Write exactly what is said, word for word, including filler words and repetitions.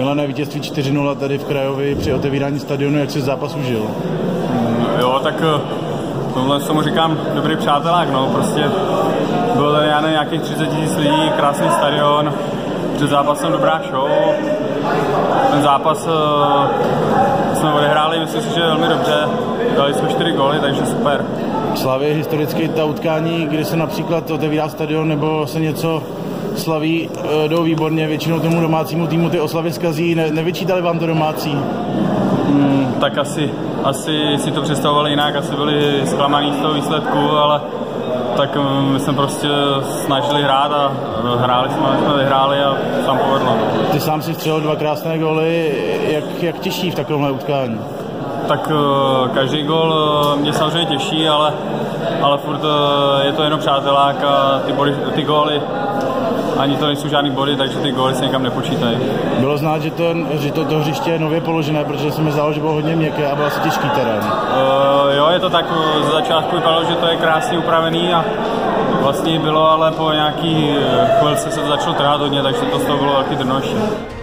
Milane, vítězství čtyři nula tady v Krajovi při otevírání stadionu, jak si zápas užil? Jo, tak tohle tomu říkám dobrý přátelák, no, prostě bylo tady nějakých třicet tisíc lidí, krásný stadion, před zápasem dobrá show, ten zápas uh, jsme odehráli, myslím si, že velmi dobře, dali jsme čtyři góly, takže super. Slavě je historicky ta utkání, kdy se například otevírá stadion nebo se něco slaví, jdou výborně, většinou tomu domácímu týmu ty oslavy zkazí. Ne, nevyčítali vám to domácí? Hmm, tak asi, asi si to představovali jinak, asi byli zklamaný z toho výsledku, ale tak my jsme prostě snažili hrát a hráli jsme, jsme vyhráli a tam povedlo. Ty sám si střelil dva krásné góly, jak, jak těší v takovémhle utkání? Tak každý gól mě samozřejmě těší, ale, ale furt je to jenom přátelák a ty, body, ty góly ani to nejsou žádný body, takže ty góly se někam nepočítají. Bylo znát, že to, že to, to hřiště je nově položené, protože se mi zdálo, že bylo hodně měkké a byl asi těžký terén. Uh, jo, je to tak, ze začátku vypadalo, že to je krásně upravený a vlastně bylo, ale po nějaký chvilce se to začalo trhat hodně, takže to z toho bylo velký drnoší.